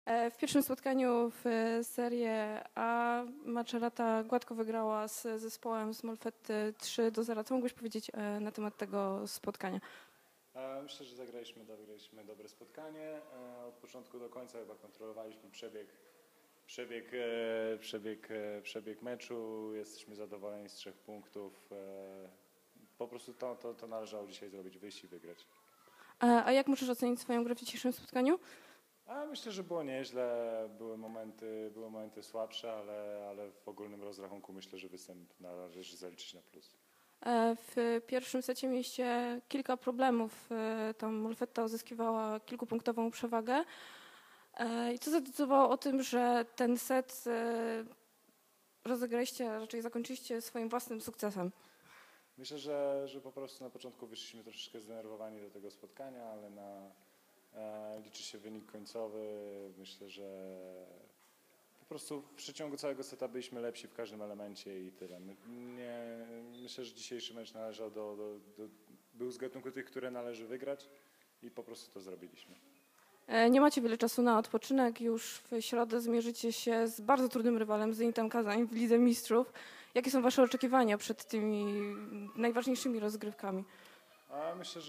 W pierwszym spotkaniu w Serie A Macerata gładko wygrała z zespołem z Molfetti 3-0. Co mógłbyś powiedzieć na temat tego spotkania? Myślę, że zagraliśmy dobre spotkanie. Od początku do końca chyba kontrolowaliśmy przebieg meczu. Jesteśmy zadowoleni z 3 punktów. Po prostu to należało dzisiaj zrobić, wyjść i wygrać. A jak możesz ocenić swoją grę w dzisiejszym spotkaniu? Myślę, że było nieźle. Były momenty słabsze, ale w ogólnym rozrachunku myślę, że występ należy zaliczyć na plus. W pierwszym secie mieliście kilka problemów. Tam Molfetta uzyskiwała kilkupunktową przewagę. I co zadecydowało o tym, że ten set rozegraliście, raczej zakończyliście swoim własnym sukcesem? Myślę, że po prostu na początku wyszliśmy troszeczkę zdenerwowani do tego spotkania, ale liczy się wynik końcowy. Myślę, że po prostu w przeciągu całego seta byliśmy lepsi w każdym elemencie i tyle. Myślę, że dzisiejszy mecz należał był z gatunku tych, które należy wygrać i po prostu to zrobiliśmy. Nie macie wiele czasu na odpoczynek. Już w środę zmierzycie się z bardzo trudnym rywalem, Zenitem Kazań w Lidze Mistrzów. Jakie są wasze oczekiwania przed tymi najważniejszymi rozgrywkami? Myślę,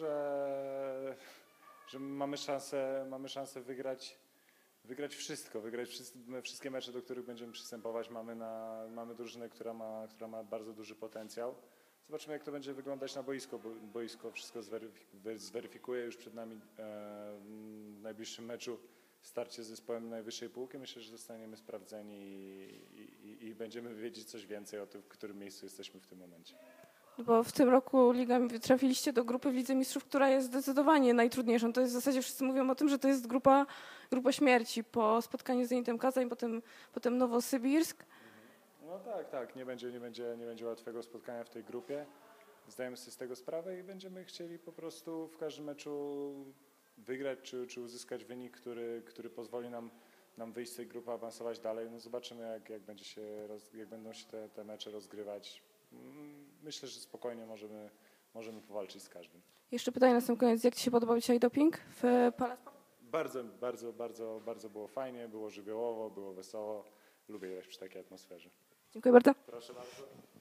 że mamy szansę wygrać wszystko, wygrać wszystkie mecze, do których będziemy przystępować. Mamy drużynę, która ma bardzo duży potencjał. Zobaczymy, jak to będzie wyglądać na boisku, bo boisko wszystko zweryfikuje. Już przed nami w najbliższym meczu starcie z zespołem najwyższej półki. Myślę, że zostaniemy sprawdzeni i będziemy wiedzieć coś więcej o tym, w którym miejscu jesteśmy w tym momencie. Bo w tym roku trafiliście do grupy w Lidze Mistrzów, która jest zdecydowanie najtrudniejszą. To jest w zasadzie wszyscy mówią o tym, że to jest grupa śmierci. Po spotkaniu z Zenitem Kazań, potem Nowosybirsk. No tak. Nie będzie łatwego spotkania w tej grupie. Zdajemy sobie z tego sprawę i będziemy chcieli po prostu w każdym meczu wygrać czy uzyskać wynik, który pozwoli nam wyjść z tej grupy, awansować dalej. No zobaczymy, jak będą się te mecze rozgrywać. Myślę, że spokojnie możemy powalczyć z każdym. Jeszcze pytanie na sam koniec. Jak ci się podobał dzisiaj doping w Palace? Bardzo było fajnie, było żywiołowo, było wesoło. Lubię grać przy takiej atmosferze. Dziękuję bardzo. Proszę bardzo.